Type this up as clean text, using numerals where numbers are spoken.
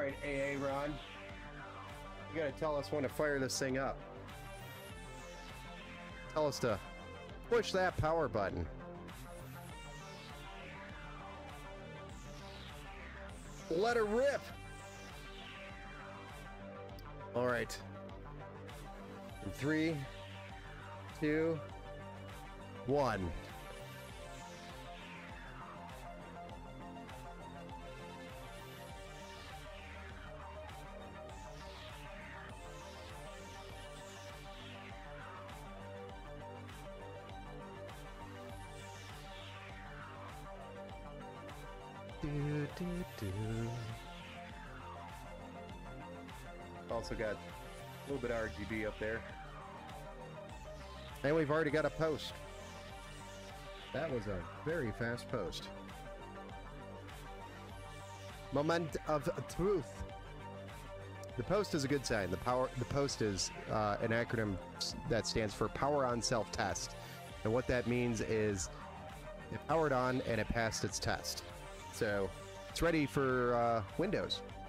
Alright, AA Ron. You gotta tell us when to fire this thing up. Tell us to push that power button. Let her rip! Alright. In 3, 2, 1. Also got a little bit of RGB up there. And we've already got a post. That was a very fast post. Moment of truth. The post is a good sign. The post is an acronym that stands for Power On Self-Test. And what that means is it powered on and it passed its test. So it's ready for Windows.